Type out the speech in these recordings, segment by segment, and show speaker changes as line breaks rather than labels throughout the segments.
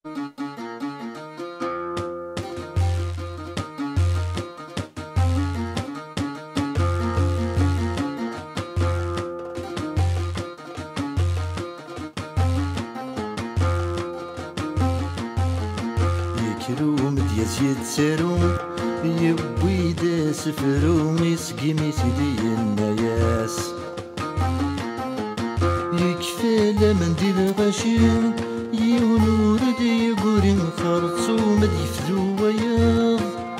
يكروم دياس يتسارو يبوي دا سفرو يسقي ميسيدي الناس يكفي لمن دي الغشي يونورد يقوري خرطو مد يفدو وياض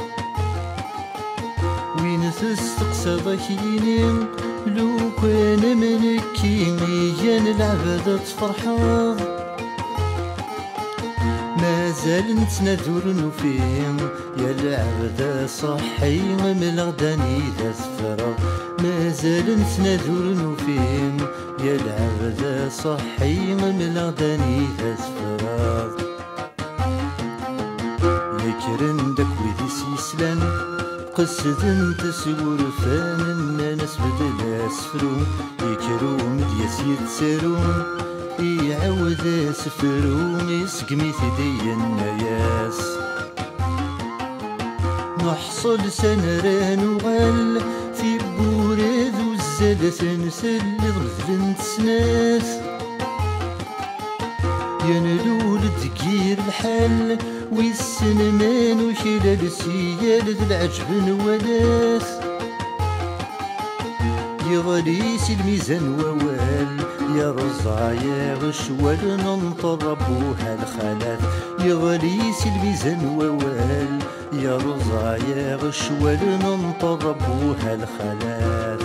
وين تستقسى ضكيني لو كان منكي ميان العبادة تفرحاض مازال نتنادور نوفيهم يا العبد صحي من الغداني ذا سفرة مازال نتنادور نوفيهم يا العبد صحي من الغداني ذا سفرة يكرن داك ويدي سيسلان قصد تسور فان الناس بدل اسفرو يكرو مدياس يتسارو يعود سفرو يسقمي ثدي الناس نحصل سنران وغال في بوريد والزاد سنسل ضمثل تسناس ينلول تقير الحال والسنمان وشلال سيال العجب نوالاس يغليس الميزان ووال يا رزع يا غشوال ننطر ربوها الخلاف يغليس الميزان ووال يا رزع يا غشوال ننطر ربوها الخلاف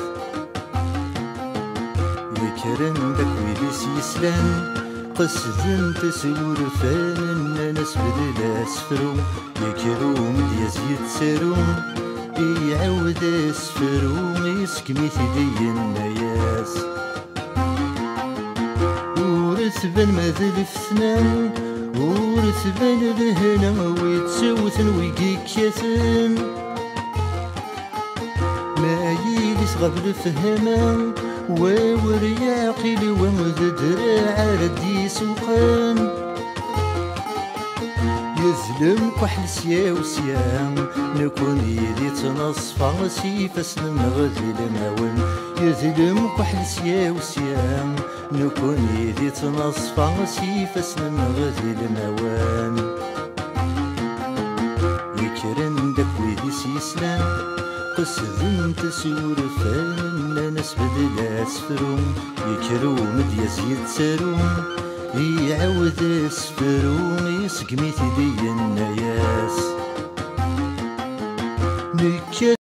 يكرن داك ويليس يسلان قصد تسور فان الناس بدل اسفرو يكرو مدياس يتسارو يعود اسفرو يسكمي ثدي الناس ورثبن ماذا الفتنان ورثبن الهنا ويتسوثن ويقيكيثن ما يليس غبل فهمان وور يعقل ومذ دراع ردي سوقان يظلم كحل سيا وسيام نكون يدي تنصفى سيفاس نغذي الماون يظلم كحل سيا وسيام نكون يدي تنصفى سيفاس نغذي الماون يكرن داك ويدي سيسلان قصد تسور فان الناس بدل اسفرو يكرو مدياس يتسارو يعود اسفرو يسقمي ثدي الناس